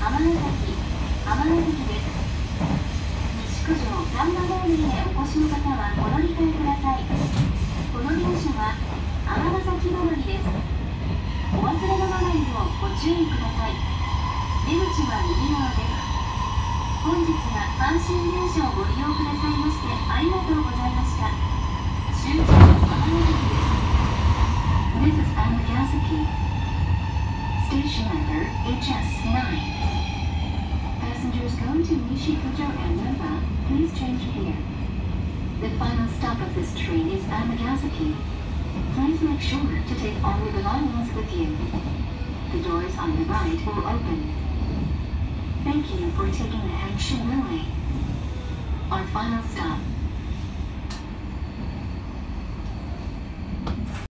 です。西九条ガンバモールへお越しの方はお乗り換えください。この電車は尼崎止まりです。お忘れのないようご注意ください。出口は右側です。本日は阪神電車をご利用くださいましてありがとうございました。終点は尼崎です。This is Amagasaki. Station number HS9. Passengers going to Nishikujo and Namba, please change here. The final stop of this train is Amagasaki. Please make sure to take all your belongings with you. The doors on the right will open. Thank you for taking the Hanshin Railway. Our final stop